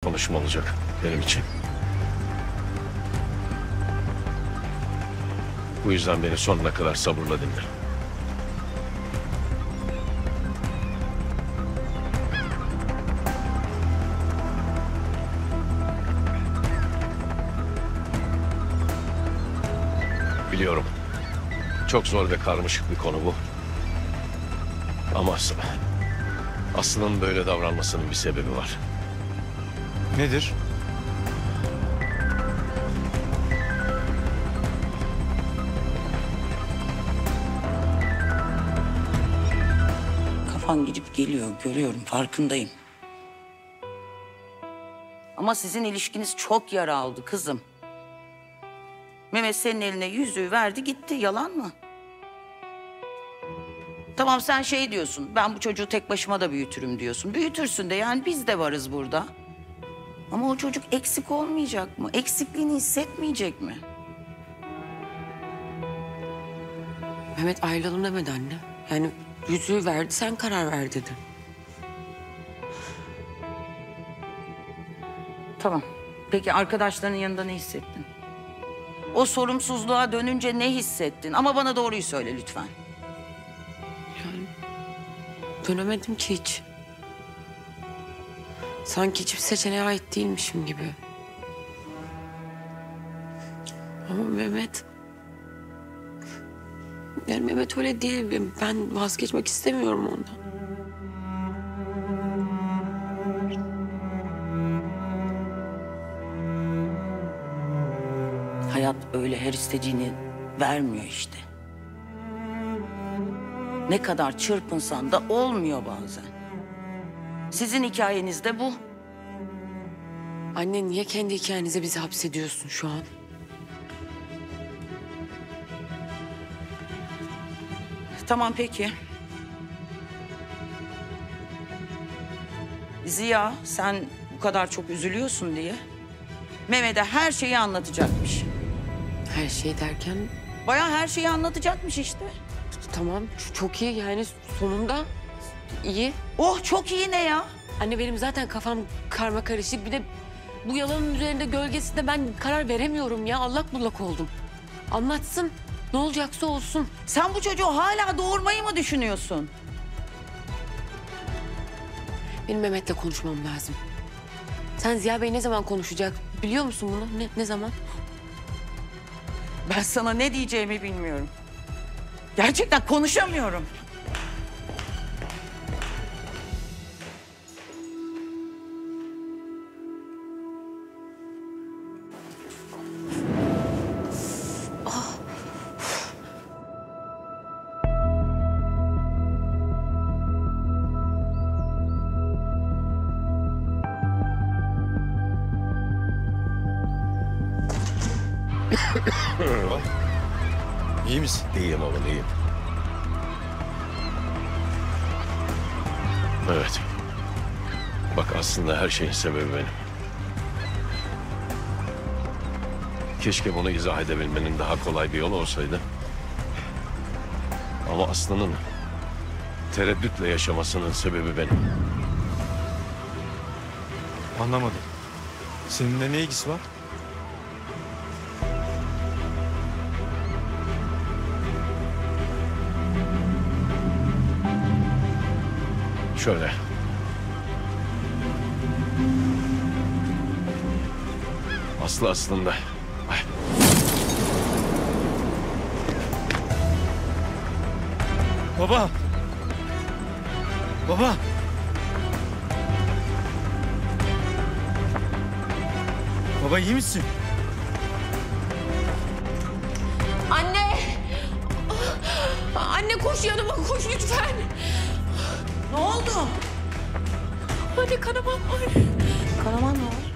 konuşma olacak benim için. Bu yüzden beni sonuna kadar sabırla dinle. Biliyorum. Çok zor ve karmaşık bir konu bu. Ama Aslı'nın böyle davranmasının bir sebebi var. Nedir? Kafan gidip geliyor, görüyorum, farkındayım. Ama sizin ilişkiniz çok yara aldı kızım. Mehmet senin eline yüzüğü verdi gitti, yalan mı? Tamam sen şey diyorsun, ben bu çocuğu tek başıma da büyütürüm diyorsun. Büyütürsün de yani biz de varız burada. Ama o çocuk eksik olmayacak mı? Eksikliğini hissetmeyecek mi? Mehmet ayrılalım demedi anne. Yani yüzüğü verdi, sen karar ver dedi. Tamam. Peki arkadaşlarının yanında ne hissettin? O sorumsuzluğa dönünce ne hissettin? Ama bana doğruyu söyle lütfen. Yani dönemedim ki hiç. Sanki hiçbir seçeneğe ait değilmişim gibi. Ama Mehmet... Yani Mehmet öyle değil. Ben vazgeçmek istemiyorum ondan. Hayat öyle her istediğini vermiyor işte. Ne kadar çırpınsan da olmuyor bazen. Sizin hikayeniz de bu. Anne niye kendi hikayenize bizi hapsediyorsun şu an? Tamam peki. Ziya sen bu kadar çok üzülüyorsun diye Mehmet'e her şeyi anlatacakmış. Her şey derken Bayağı her şeyi anlatacakmış işte. tamam çok iyi yani sonunda iyi. Oh çok iyi ne ya? Anne benim zaten kafam karma karışık. Bir de bu yalanın üzerinde gölgesinde ben karar veremiyorum ya. Allak bullak oldum. Anlatsın. Ne olacaksa olsun. Sen bu çocuğu hala doğurmayı mı düşünüyorsun? Benim Mehmet'le konuşmam lazım. Sen Ziya Bey ne zaman konuşacak? Biliyor musun bunu? Ne zaman? Ben sana ne diyeceğimi bilmiyorum. Gerçekten konuşamıyorum. İyi misin? İyiyim oğlum, iyiyim. Evet. Bak aslında her şeyin sebebi benim. Keşke bunu izah edebilmenin daha kolay bir yolu olsaydı. Ama Aslı'nın tereddütle yaşamasının sebebi benim. Anlamadım. Seninle ne ilgisi var? Şöyle. Aslı aslında... Ay. Baba! Baba! Baba iyi misin? Anne! Anne koş yanıma koş lütfen. Ne oldu? Anne kanaman var. Kanaman mı var?